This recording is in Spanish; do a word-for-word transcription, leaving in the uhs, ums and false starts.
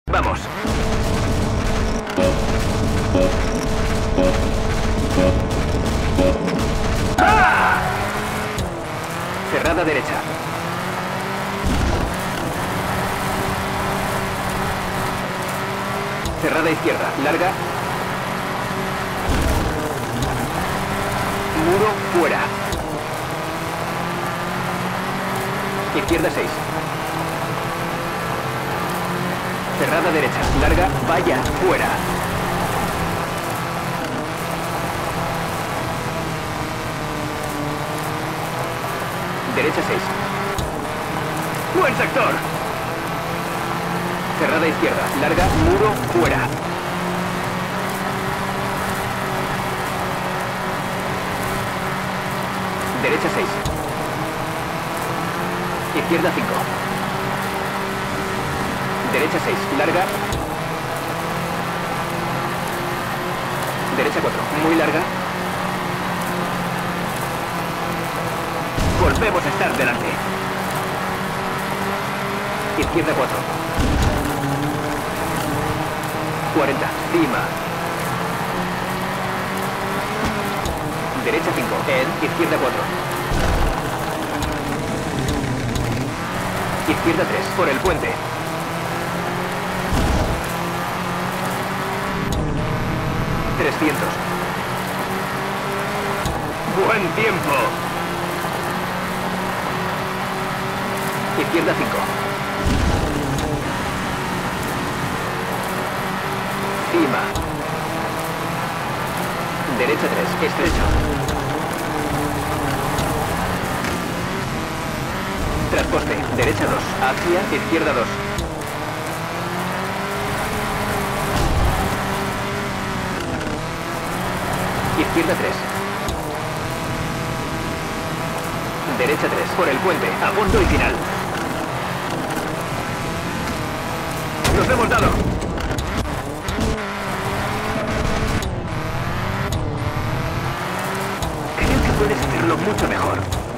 Vamos. ¡Ah! Cerrada derecha. Cerrada izquierda. Larga. Muro fuera. Izquierda seis. Cerrada derecha. Larga. Vaya. Fuera. Derecha seis. Buen sector. Cerrada izquierda. Larga. Muro fuera. Derecha seis. Izquierda cinco. Derecha seis. Larga. Derecha cuatro. Muy larga. Volvemos a estar delante. Izquierda cuatro. cuarenta. Cima. Derecha cinco. En. Izquierda cuatro. Izquierda tres. Por el puente. trescientos. Buen tiempo. Izquierda cinco. Cima. Derecha tres. Estrecho. Trasposte. Derecha dos. Hacia. Izquierda dos. Izquierda tres. Derecha tres. Por el puente. A punto y final. ¡Nos hemos dado! Creo que puedes hacerlo mucho mejor.